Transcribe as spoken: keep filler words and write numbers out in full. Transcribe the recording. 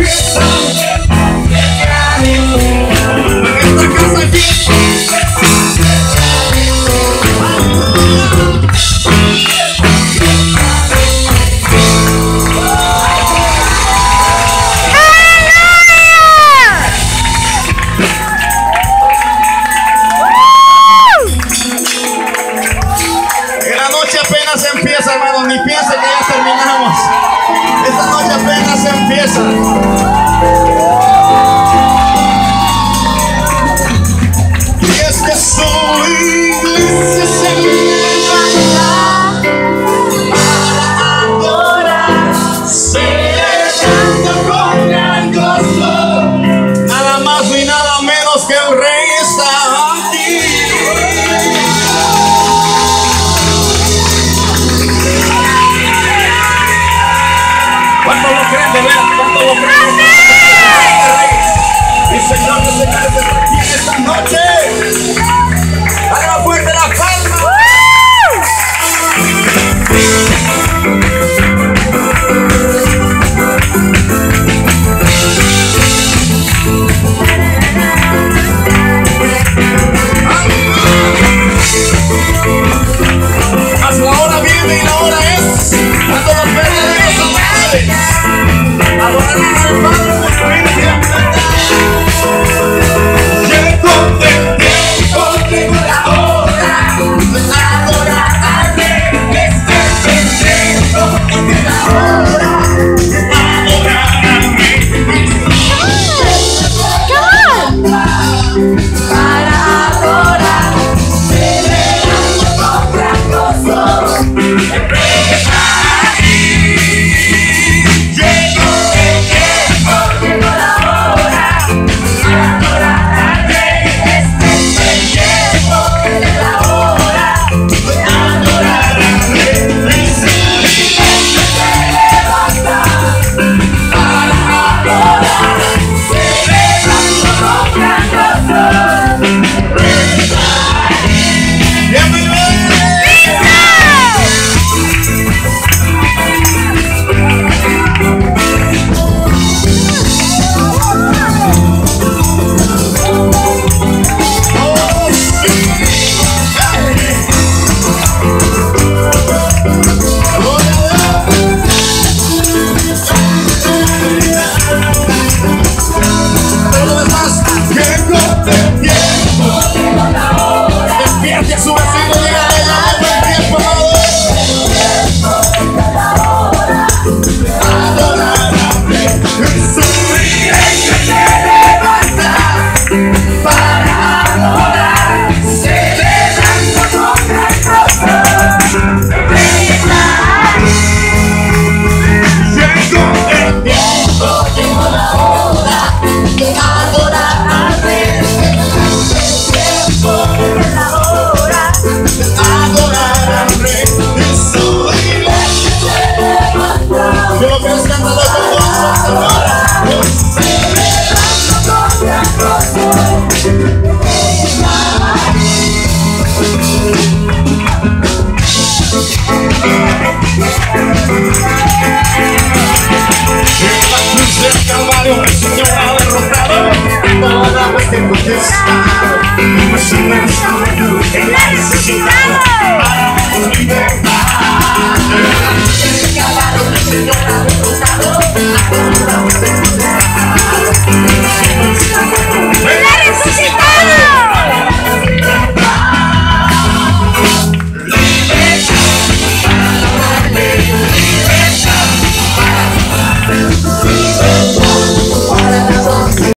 fiesta. En esta casa hay fiesta. Apenas empieza, hermano, ni piense que ya terminamos. Esta noche apenas empieza. Y es que su iglesia se levanta para adorar, celebrando con gran gozo. Nada más ni nada menos que el Rey está aquí. ¿Cuánto lo creen de veras? ¿Cuánto lo creen? Mi Señor, mi Señor, está aquí en esta noche. Haga fuerte la palma. Mas la hora viene y la hora es cuando los verdaderos amadores adorarán al Padre con su vida. Llegó el tiempo, llegó la hora de adorar al Rey. Este es el tiempo, es la hora de adorar al Rey. Para adorar, celebrando con gran gozo. El Rey está aquí. Llegó el tiempo, llegó la hora para adorar al Rey. Este es el tiempo, es la hora de adorar al Rey. Y su iglesia se levanta para adorar, celebrando con gran gozo. El Rey está aquí. ¡Bienvenido! El Calvario, el Señor ha derrotado toda vuestra potestad. Pues su gracia Él ha resucitado para nuestra libertad. El Calvario, el Señor ha derrotado toda vuestra potestad.